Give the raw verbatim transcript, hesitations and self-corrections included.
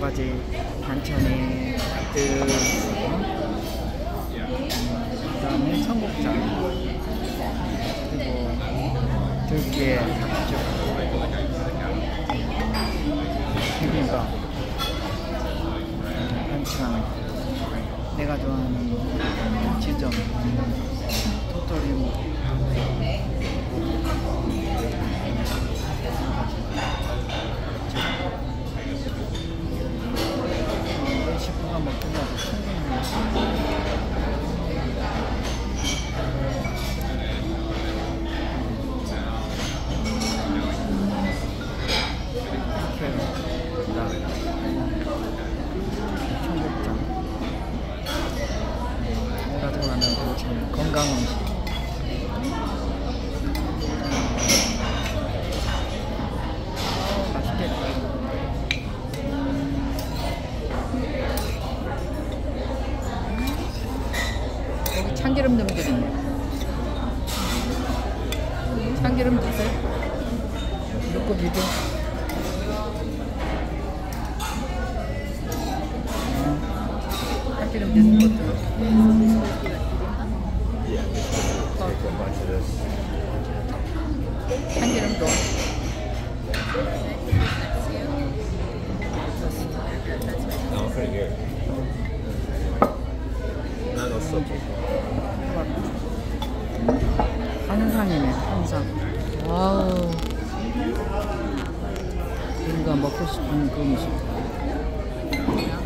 가지 반찬이 가득. 그 다음에 청국장, 그리고 들깨, 닭죽, 비빔밥, 반찬, 내가 좋아하는 지점, 토토리묵, 식구가 먹기도 아주 충분해요. 청국장, 내가 좋아하는 반찬, 건강 음식. 어, 맛있겠다. 여기 참기름 좀 드리네. 참기름 주세요. 물고기도. 참기름 넣는 것도. 참기름도. No, pretty good. Not no soup. 한상이네, 한상. 와우. 우리가 먹고 싶은 그 음식.